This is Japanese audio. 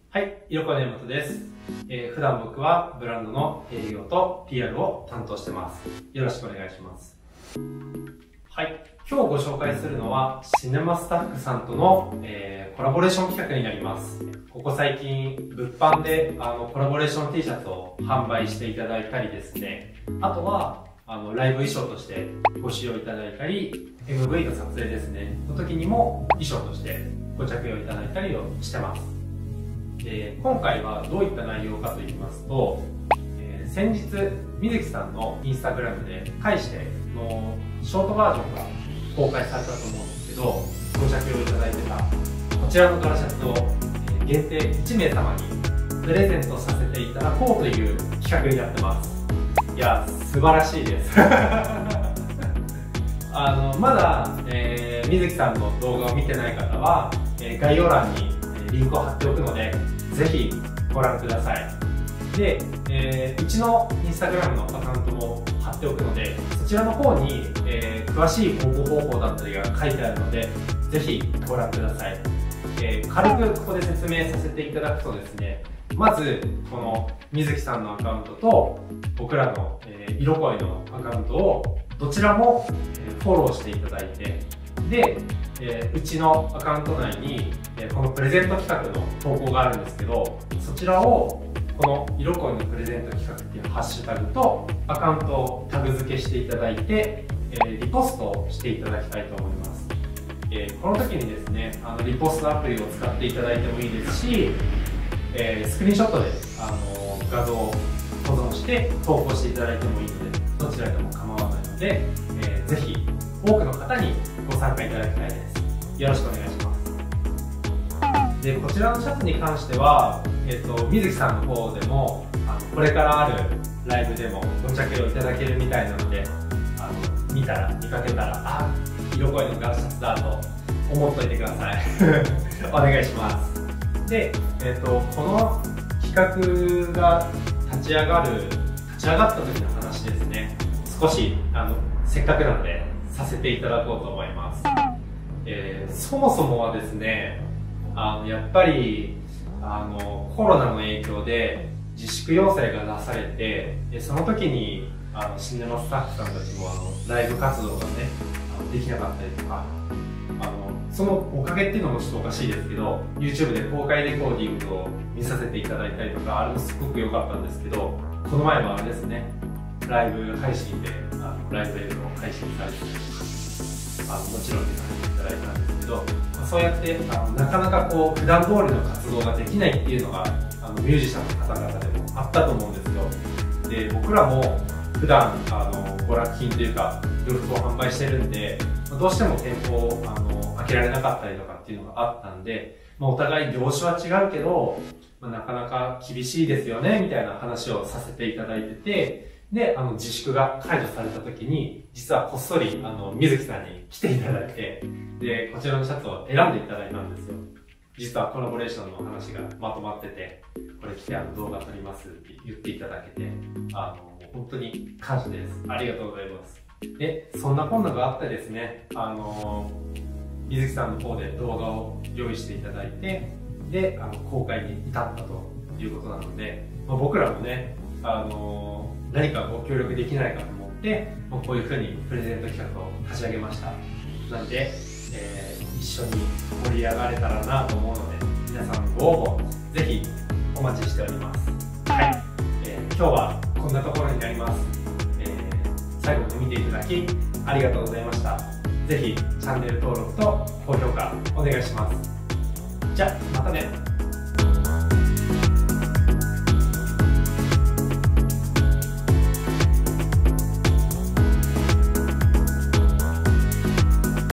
はい、横根本です。普段僕はブランドの営業と PR を担当してます。よろしくお願いします。はい、今日ご紹介するのはシネマスタッフさんとの、コラボレーション企画になります。ここ最近物販でコラボレーション T シャツを販売していただいたりですね、あとはライブ衣装としてご使用いただいたり、 MV の撮影ですねの時にも衣装としてご着用いただいたりをしてます。今回はどういった内容かと言いますと、先日水木さんのインスタグラムで返してのショートバージョンが公開されたと思うんですけど、ご着用いただいてたこちらの柄シャツを限定1名様にプレゼントさせていただこうという企画になってます。いや、素晴らしいですまだ、水木さんの動画を見てない方は、概要欄にリンクを貼っておくので、ぜひご覧ください。で、うちのインスタグラムのアカウントも貼っておくので、そちらの方に、詳しい応募方法だったりが書いてあるので、ぜひご覧ください。軽くここで説明させていただくとですね、まずこの水木さんのアカウントと僕らの色恋のアカウントをどちらもフォローしていただいて、で、うちのアカウント内にこのプレゼント企画の投稿があるんですけど、そちらをこの色恋のプレゼント企画っていうハッシュタグとアカウントをタグ付けしていただいて、リポストをしていただきたいと思います。この時にですね、リポストアプリを使っていただいてもいいですし、スクリーンショットで画像を保存して投稿していただいてもいいので、どちらでも構わないので、ぜひ多くの方にご参加いただきたいです。よろしくお願いします。で、こちらのシャツに関しては、水木さんの方でもこれからあるライブでもご着用いただけるみたいなので、見かけたら、あ、色恋の柄シャツだと思っといてくださいお願いします。で、この企画が立ち上がった時の話ですね、少しせっかくなのでさせていただこうと思います。そもそもはですね、やっぱりコロナの影響で自粛要請が出されて、その時にシネマスタッフさんたちもライブ活動がねできなかったりとか、そのおかげっていうのもちょっとおかしいですけど、 YouTube で公開レコーディングを見させていただいたりとか、あれもすごく良かったんですけど、この前もあれですね、ライブ配信でライブ映像を配信されてたりとか、もちろん見させていただいたんですけど、そうやってなかなかこう普段通りの活動ができないっていうのがミュージシャンの方々でもあったと思うんですよ。で、僕らも普段娯楽品というか洋服を販売してるんで、どうしても店舗を開けられなかったりとかっていうのがあったんで、お互い業種は違うけど、なかなか厳しいですよねみたいな話をさせていただいてて、で自粛が解除された時に実はこっそり水木さんに来ていただいて、でこちらのシャツを選んでいただいたんですよ。実はコラボレーションの話がまとまってて、これ来て動画撮りますって言っていただけて、本当に感謝です。ありがとうございます。で、そんなこんながあってですね、水木さんの方で動画を用意していただいて、で公開に至ったということなので、僕らもね何かご協力できないかと思って、こういうふうにプレゼント企画を立ち上げました。なので、一緒に盛り上がれたらなと思うので、皆さんのご応募ぜひお待ちしております。はい、今日はこんなところになります。最後まで見ていただきありがとうございました。ぜひチャンネル登録と高評価お願いします。じゃあまたね。